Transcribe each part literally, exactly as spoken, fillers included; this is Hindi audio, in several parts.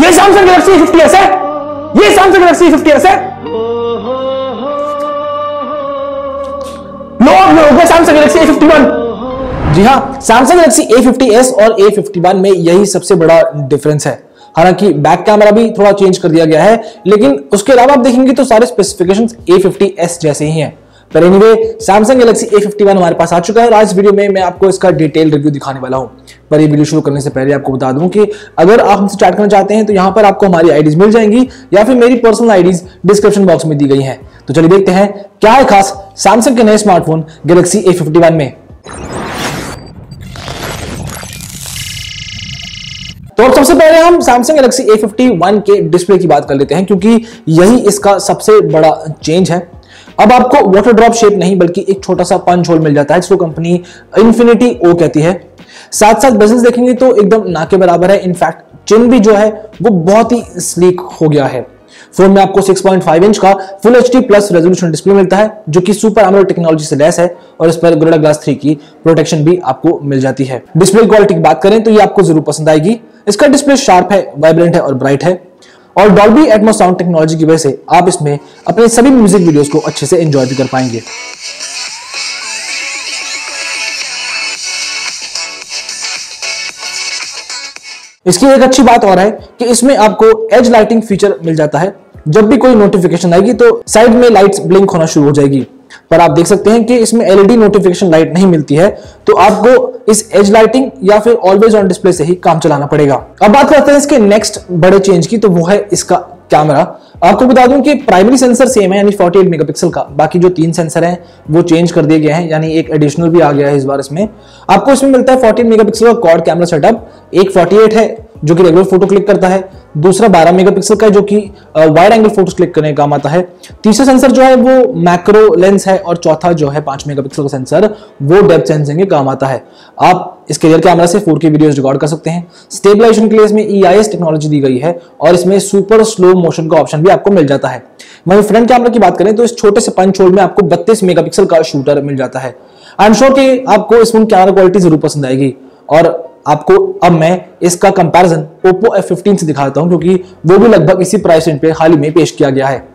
ये Samsung Galaxy A fifty S है, ये Samsung Galaxy A fifty S है। लो लो हो गया Samsung Galaxy A fifty one. जी हाँ, Samsung Galaxy A fifty S और ए फिफ्टी वन में यही सबसे बड़ा डिफरेंस है। हालांकि बैक कैमरा भी थोड़ा चेंज कर दिया गया है, लेकिन उसके अलावा आप देखेंगे तो सारे स्पेसिफिकेशंस ए फिफ्टी एस जैसे ही हैं। पर anyway, Samsung Galaxy A fifty one हमारे पास आ चुका है और आज वीडियो में मैं आपको इसका डिटेल रिव्यू दिखाने वाला हूं। पर ये वीडियो शुरू करने से पहले आपको बता दूं कि अगर आप हमसे चैट करना चाहते हैं तो यहां पर आपको हमारी आईडीज मिल जाएंगी या फिर मेरी पर्सनल आईडीज डिस्क्रिप्शन बॉक्स में दी गई हैं। तो चलिए देखते हैं क्या है खास सैमसंग के नए smartphone Galaxy A fifty one में। तो अब सबसे पहले हम Samsung Galaxy A fifty one के डिस्प्ले की बात कर लेते हैं, क्योंकि यही इसका सबसे बड़ा चेंज है। अब आपको वाटर ड्रॉप शेप नहीं बल्कि एक छोटा सा पंच होल मिल जाता है, जिसको कंपनी इन्फिनिटी ओ कहती है। साथ साथ बेजल्स देखेंगे तो एकदम ना के बराबर है। इनफैक्ट चिन भी जो है वो बहुत ही स्लीक हो गया है। फोन में आपको सिक्स पॉइंट फाइव इंच का full HD plus resolution display मिलता है, जो कि सुपर एमोलेड टेक्नोलॉजी से लैस है और इस पर गोरिल्ला ग्लास थ्री की प्रोटेक्शन भी आपको मिल जाती है। डिस्प्ले क्वालिटी की बात करें तो ये आपको जरूर पसंद आएगी। इसका डिस्प्ले शार्प है, वाइब्रेंट है और ब्राइट है, और डॉल्बी एटमॉस साउंड टेक्नोलॉजी की वजह से आप इसमें अपने सभी म्यूजिक वीडियोस को अच्छे से एंजॉय भी कर पाएंगे। इसकी एक अच्छी बात और है कि इसमें आपको एज लाइटिंग फीचर मिल जाता है। जब भी कोई नोटिफिकेशन आएगी तो साइड में लाइट्स ब्लिंक होना शुरू हो जाएगी। पर आप देख सकते हैं कि इसमें एलईडी नोटिफिकेशन लाइट नहीं मिलती है, तो आपको इस एज लाइटिंग या फिर ऑलवेज ऑन डिस्प्ले से ही काम चलाना पड़ेगा। अब बात करते हैं इसके नेक्स्ट बड़े चेंज की, तो वो है इसका कैमरा। आपको बता दूं कि प्राइमरी सेंसर सेम है, यानी अड़तालीस मेगापिक्सल का। बाकी जो तीन सेंसर हैं वो चेंज कर दिए गए हैं, यानी एक एडिशनल भी आ गया है इस बार इसमें। आपको इसमें मिलता है चौदह मेगापिक्सल का क्वाड कैमरा सेटअप। एक अड़तालीस है जो कि रेगुलर फोटो क्लिक करता है, दूसरा बारह मेगापिक्सल का है जो कि वाइड एंगल फोटोज क्लिक करने का काम आता है। तीसरा सेंसर जो है वो मैक्रो लेंस है और चौथा जो है पांच मेगापिक्सल का सेंसर वो डेप्थ सेंसिंग के काम आता है। आप इसके रियर कैमरा से फोर के वीडियोस रिकॉर्ड कर सकते हैं। स्टेबलाइजेशन के लिए इसमें ई आई एस टेक्नोलॉजी दी गई है और इसमें सुपर स्लो मोशन का ऑप्शन भी आपको मिल जाता है। वहीं फ्रंट कैमरा की बात करें तो इस छोटे से पंच होल में आपको बत्तीस मेगापिक्सल का शूटर मिल जाता है। आई एम श्योर कि आपको इस फोन कैमरा क्वालिटी जरूर पसंद आएगी, और आपको अब मैं इसका कंपैरिजन ओप्पो एफ फिफ्टीन से दिखाता हूं, क्योंकि वो भी लगभग इसी प्राइस रेंज पे हाल ही में पेश किया गया है।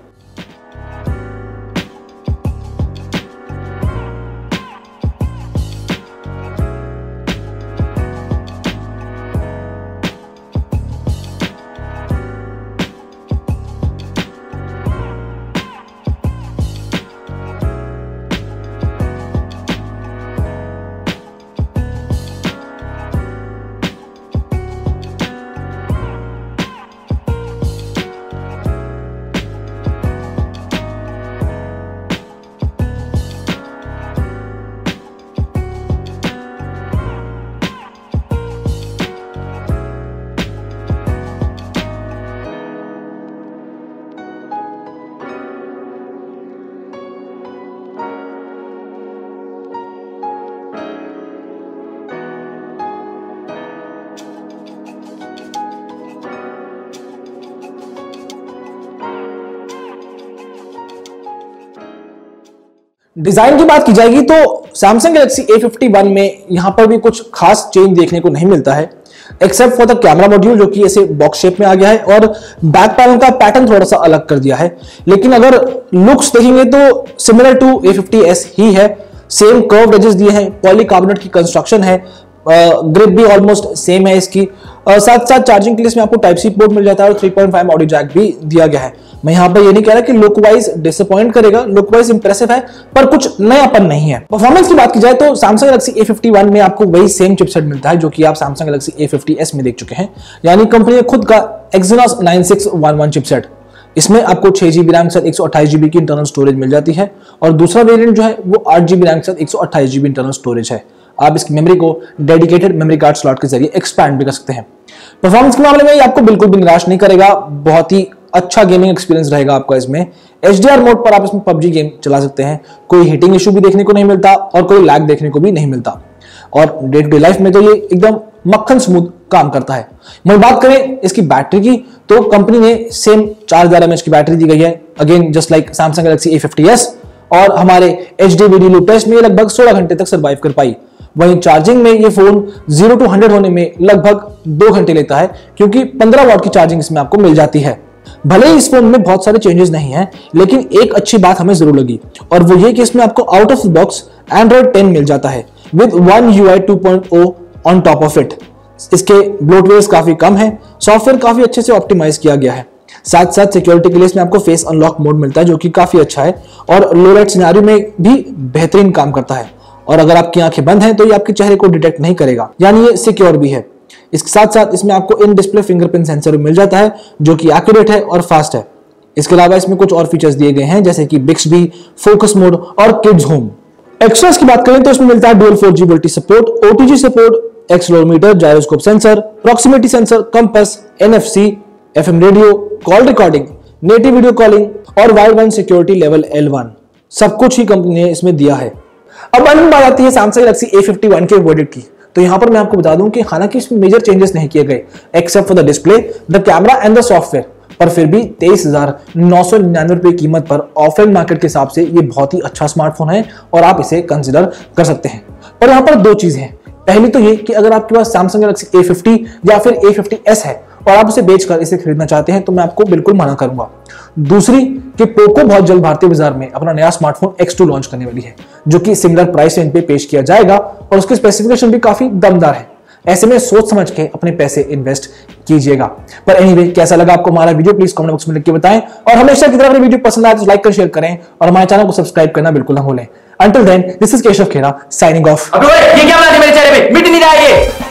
डिजाइन की बात की जाएगी तो Samsung Galaxy A fifty one में यहां पर भी कुछ खास चेंज देखने को नहीं मिलता है, except for the camera module जो कि ऐसे बॉक्स शेप में आ गया है और बैक पैनल का पैटर्न थोड़ा सा अलग कर दिया है। लेकिन अगर लुक्स देखेंगे तो similar to A fifty S ही है। सेम कर्व एजेस दिए हैं, पॉलीकार्बोनेट की कंस्ट्रक्शन है, ग्रिप भी ऑलमोस्ट सेम है इसकी। uh, साथ साथ चार्जिंग के लिए इसमें आपको टाइप सी पोर्ट मिल जाता है और three point five audio jack भी दिया गया है। मैं यहां पर ये नहीं कह रहा कि लुक वाइज डिसअपॉइंट करेगा, लुक वाइज इंप्रेसिव है, पर कुछ नयापन नहीं है। परफॉर्मेंस की बात की जाए तो Samsung Galaxy A fifty one में आपको वही सेम चिपसेट मिलता है जो कि आप Samsung Galaxy A fifty S में देख चुके हैं, यानी कंपनी ने खुद का Exynos nine six one one chipset. इसमें आपको छह जीबी रैम के साथ एक सौ अट्ठाईस जीबी की इंटरनल स्टोरेज मिल जाती है और दूसरा वेरिएंट जो है वो आठ जीबी रैम के साथ एक सौ अट्ठाईस जीबी इंटरनल स्टोरेज है। आप इसकी मेमोरी को डेडिकेटेड मेमोरी कार्ड स्लॉट के जरिए एक्सपैंड भी कर सकते हैं। परफॉर्मेंस के मामले में ये आपको बिल्कुल भी निराश नहीं करेगा, बहुत ही अच्छा गेमिंग एक्सपीरियंस रहेगा आपका इसमें। एच डी आर मोड पर आप इसमें पबजी गेम चला सकते हैं, कोई हीटिंग इशू भी देखने को नहीं मिलता और कोई लैग देखने को भी नहीं मिलता, और डे टू डे लाइफ में तो ये एकदम मक्खन स्मूथ काम करता है। मैं बात करें इसकी बैटरी की तो कंपनी ने सेम चार हजार एम एच की बैटरी दी गई है, again just like Samsung Galaxy A fifty S, और हमारे H D video loop test में लगभग सोलह घंटे तक सर्वाइव कर पाई। वहीं चार्जिंग में ये फोन जीरो टू हंड्रेड होने में लगभग दो घंटे लेता है, क्योंकि पंद्रह वॉट की चार्जिंग इसमें आपको मिल जाती है। भले ही इस फोन में बहुत सारे चेंजेस नहीं हैं, लेकिन एक अच्छी बात हमें जरूर लगी, और वो ये कि इसमें आपको out of the box android ten मिल जाता है with one U I two point O on top of it. इसके ब्लोटवेयर्स काफी कम है, सॉफ्टवेयर काफी अच्छे से ऑप्टिमाइज किया गया है। साथ साथ सिक्योरिटी के लिए इसमें आपको फेस अनलॉक मोड मिलता है, जो कि काफी अच्छा है और लो लाइट सिनेरियो में भी बेहतरीन काम करता है। और अगर आपकी आंखें बंद हैं तो ये आपके चेहरे को डिटेक्ट नहीं करेगा, यानी ये सिक्योर भी है। इसके साथ साथ इसमें आपको इन डिस्प्ले फिंगरप्रिंट सेंसर मिल जाता है, जो कि एक्यूरेट है और फास्ट है। इसके अलावा इसमें कुछ और फीचर्स दिए गए हैं, जैसे कि बिक्सबी, फोकस मोड और किड्स होम। एक्स्ट्रास की बात करें तो इसमें मिलता है dual four G voltage support, OTG support, accelerometer, gyroscope sensor, proximity sensor, compass, NFC, FM radio, call recording, native video calling और wide band security level L one. सब कुछ ही कंपनी ने इसमें दिया है। अब अंत में बात आती है Samsung Galaxy A fifty one के वर्डिक्ट की। तो यहां पर मैं आपको बता दूं कि हालांकि इसमें मेजर चेंजेस नहीं किए गए except for the display, the camera and the software, पर फिर भी तेईस हजार नौ सौ निन्यानवे रुपए की कीमत पर ऑफलाइन मार्केट के हिसाब से ये बहुत ही अच्छा स्मार्टफोन है और आप इसे कंसिडर कर सकते हैं। और यहाँ पर दो चीजें हैं। पहली तो ये कि अगर आपके पास सैमसंग गैलेक्सी ए फिफ्टी या फिर ए फिफ्टी एस है और आप इसे बेचकर इसे खरीदना चाहते हैं, तो मैं आपको बिल्कुल मना करूंगा। दूसरी कि पोको बहुत जल्द भारतीय बाजार में अपना नया स्मार्टफोन एक्स टू लॉन्च करने वाली है, जो कि सिमिलर प्राइस रेंज पे पेश किया जाएगा और उसके स्पेसिफिकेशन भी काफी दमदार है। ऐसे में सोच समझ के अपने पैसे इन्वेस्ट कीजिएगा। पर एनीवे, कैसा लगा आपको हमारा वीडियो, प्लीज कमेंट बॉक्स में लिख के बताएं। और हमेशा की तरह वीडियो पसंद आए तो लाइक कर शेयर करें और हमारे चैनल को सब्सक्राइब करना बिल्कुल ना भूलें। Until then, this is Keshav Khera signing off. ये क्या बना दी मेरे चेहरे पे? मिट नहीं रहा है ये।